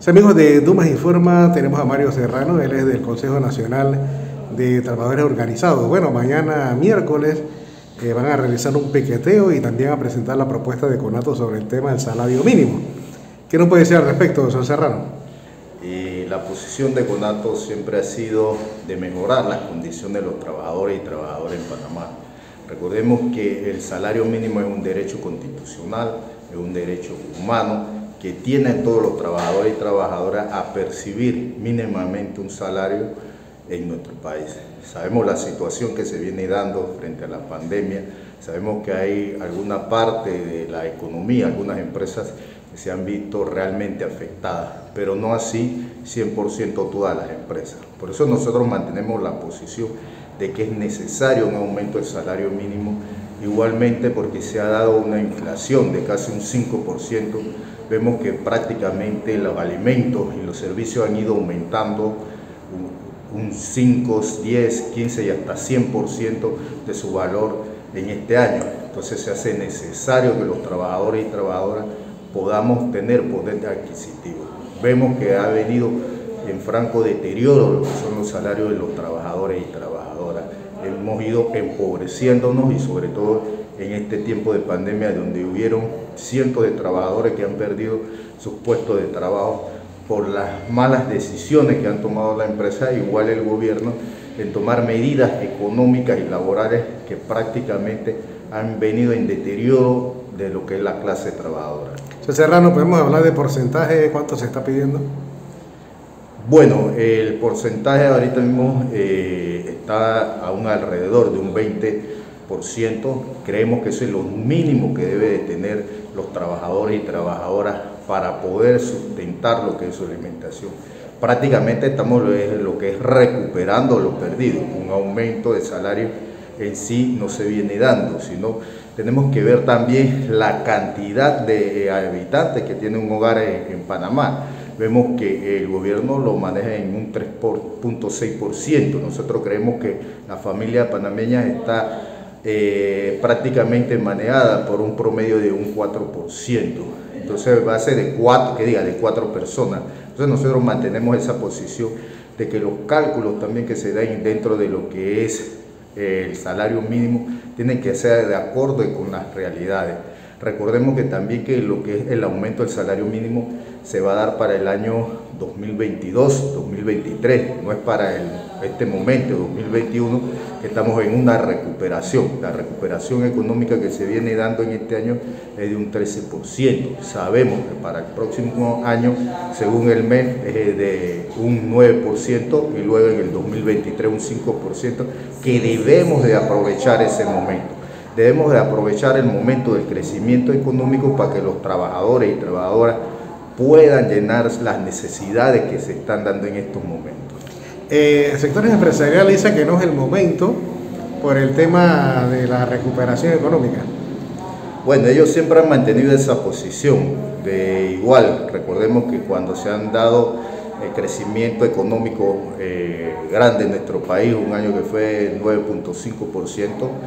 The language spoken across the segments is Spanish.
Amigos de Dumas Informa, tenemos a Mario Serrano, él es del Consejo Nacional de Trabajadores Organizados. Bueno, mañana miércoles van a realizar un piqueteo y también a presentar la propuesta de CONATO sobre el tema del salario mínimo. ¿Qué nos puede decir al respecto, señor Serrano? La posición de CONATO siempre ha sido de mejorar las condiciones de los trabajadores y trabajadoras en Panamá. Recordemos que el salario mínimo es un derecho constitucional, es un derecho humano, que tienen todos los trabajadores y trabajadoras a percibir mínimamente un salario en nuestro país. Sabemos la situación que se viene dando frente a la pandemia, sabemos que hay alguna parte de la economía, algunas empresas que se han visto realmente afectadas, pero no así 100% todas las empresas. Por eso nosotros mantenemos la posición de que es necesario un aumento del salario mínimo, igualmente porque se ha dado una inflación de casi un 5%, vemos que prácticamente los alimentos y los servicios han ido aumentando un 5, 10, 15 y hasta 100% de su valor en este año. Entonces se hace necesario que los trabajadores y trabajadoras podamos tener poder adquisitivo. Vemos que ha venido en franco deterioro lo que son los salarios de los trabajadores y trabajadoras. Hemos ido empobreciéndonos y sobre todo en este tiempo de pandemia donde hubieron cientos de trabajadores que han perdido sus puestos de trabajo por las malas decisiones que han tomado la empresa, igual el gobierno, en tomar medidas económicas y laborales que prácticamente han venido en deterioro de lo que es la clase trabajadora. Señor Serrano, ¿podemos hablar de porcentaje? ¿Cuánto se está pidiendo? Bueno, el porcentaje ahorita mismo está aún alrededor de un 20%. Creemos que eso es lo mínimo que debe de tener los trabajadores y trabajadoras para poder sustentar lo que es su alimentación. Prácticamente estamos lo que es recuperando lo perdido. Un aumento de salario en sí no se viene dando, sino tenemos que ver también la cantidad de habitantes que tiene un hogar en Panamá. Vemos que el gobierno lo maneja en un 3.6%. Nosotros creemos que la familia panameña está prácticamente manejada por un promedio de un 4%. Entonces va a ser de 4 personas. Entonces nosotros mantenemos esa posición de que los cálculos también que se den dentro de lo que es el salario mínimo tienen que ser de acuerdo con las realidades. Recordemos que también que lo que es el aumento del salario mínimo se va a dar para el año 2022, 2023, no es para este momento, 2021, que estamos en una recuperación. La recuperación económica que se viene dando en este año es de un 13%. Sabemos que para el próximo año, según el MEF, es de un 9% y luego en el 2023 un 5%, que debemos de aprovechar ese momento. Debemos de aprovechar el momento del crecimiento económico para que los trabajadores y trabajadoras puedan llenar las necesidades que se están dando en estos momentos. Sectores empresariales dicen que no es el momento por el tema de la recuperación económica. Bueno, ellos siempre han mantenido esa posición de igual. Recordemos que cuando se han dado el crecimiento económico grande en nuestro país, un año que fue 9.5%,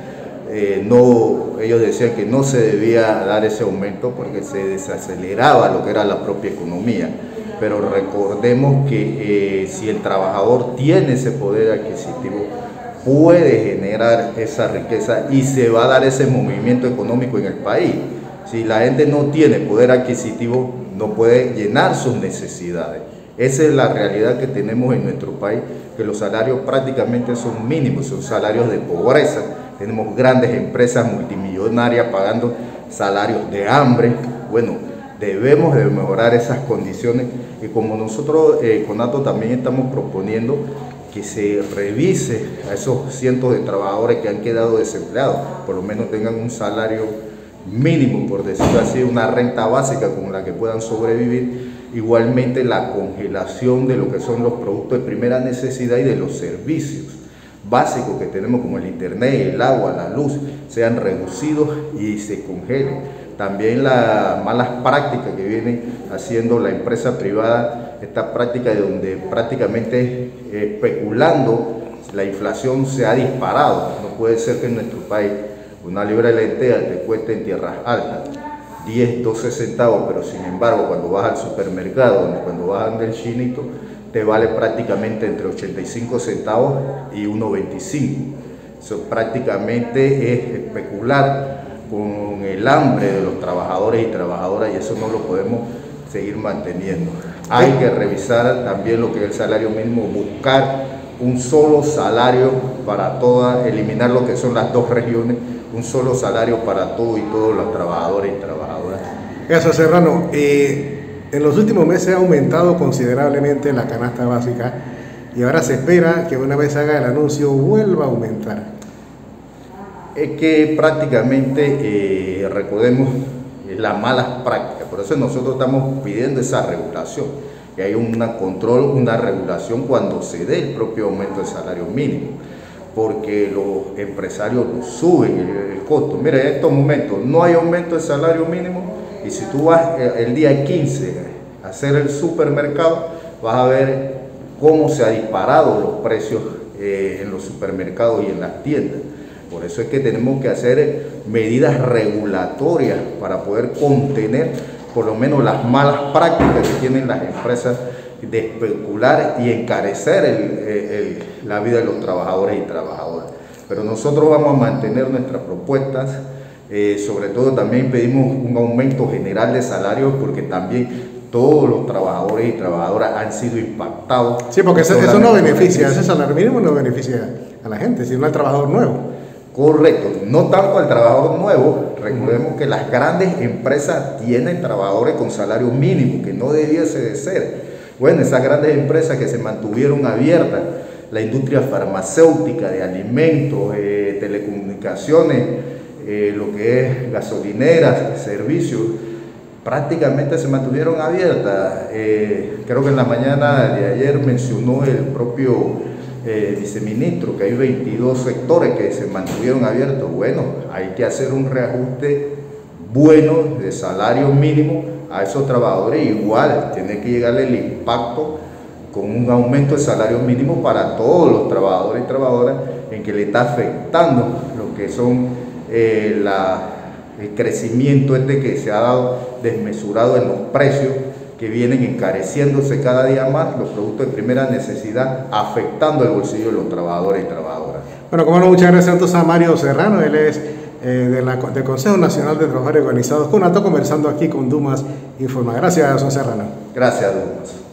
ellos decían que no se debía dar ese aumento porque se desaceleraba lo que era la propia economía. Pero recordemos que si el trabajador tiene ese poder adquisitivo, puede generar esa riqueza y se va a dar ese movimiento económico en el país. Si la gente no tiene poder adquisitivo, no puede llenar sus necesidades. Esa es la realidad que tenemos en nuestro país, que los salarios prácticamente son mínimos, son salarios de pobreza. Tenemos grandes empresas multimillonarias pagando salarios de hambre. Bueno, debemos de mejorar esas condiciones y como nosotros, CONATO, también estamos proponiendo que se revise a esos cientos de trabajadores que han quedado desempleados, por lo menos tengan un salario mínimo, por decirlo así, una renta básica con la que puedan sobrevivir. Igualmente la congelación de lo que son los productos de primera necesidad y de los servicios básicos que tenemos como el internet, el agua, la luz, sean reducidos y se congelen. También las malas prácticas que viene haciendo la empresa privada, esta práctica de donde prácticamente especulando la inflación se ha disparado. No puede ser que en nuestro país una libra de lentejas te cueste en tierras altas 10, 12 centavos, pero sin embargo cuando vas al supermercado, cuando vas del chinito, te vale prácticamente entre 85 centavos y 1.25. Eso prácticamente es especular con el hambre de los trabajadores y trabajadoras, y eso no lo podemos seguir manteniendo. Hay que revisar también lo que es el salario mínimo, buscar un solo salario para todas, eliminar lo que son las dos regiones, un solo salario para todo y todos los trabajadores y trabajadoras. Gracias, Serrano. En los últimos meses ha aumentado considerablemente la canasta básica y ahora se espera que una vez haga el anuncio vuelva a aumentar. Es que prácticamente, recordemos, las malas prácticas, por eso nosotros estamos pidiendo esa regulación, que haya un control, una regulación cuando se dé el propio aumento del salario mínimo, porque los empresarios suben el costo. Mira, en estos momentos no hay aumento del salario mínimo, y si tú vas el día 15 a hacer el supermercado, vas a ver cómo se han disparado los precios en los supermercados y en las tiendas. Por eso es que tenemos que hacer medidas regulatorias para poder contener por lo menos las malas prácticas que tienen las empresas de especular y encarecer la vida de los trabajadores y trabajadoras. Pero nosotros vamos a mantener nuestras propuestas, sobre todo también pedimos un aumento general de salarios, porque también todos los trabajadores y trabajadoras han sido impactados. Sí, porque eso no beneficia, ese salario mínimo no beneficia a la gente, sino al trabajador nuevo. Correcto, no tanto al trabajador nuevo. Recordemos que las grandes empresas tienen trabajadores con salario mínimo, que no debiese de ser. Bueno, esas grandes empresas que se mantuvieron abiertas, la industria farmacéutica, de alimentos, telecomunicaciones, lo que es gasolineras, servicios, prácticamente se mantuvieron abiertas. Creo que en la mañana de ayer mencionó el propio viceministro que hay 22 sectores que se mantuvieron abiertos. Bueno, hay que hacer un reajuste bueno de salario mínimo a esos trabajadores. Igual tiene que llegarle el impacto con un aumento de salario mínimo para todos los trabajadores y trabajadoras, en que le está afectando lo que son el crecimiento que se ha dado desmesurado en los precios, que vienen encareciéndose cada día más, los productos de primera necesidad, afectando el bolsillo de los trabajadores y trabajadoras. Bueno, como no, muchas gracias entonces a Mario Serrano. Él es del Consejo Nacional de Trabajadores Organizados, CONATO, conversando aquí con Dumas Informa. Gracias, don Serrano. Gracias, Dumas.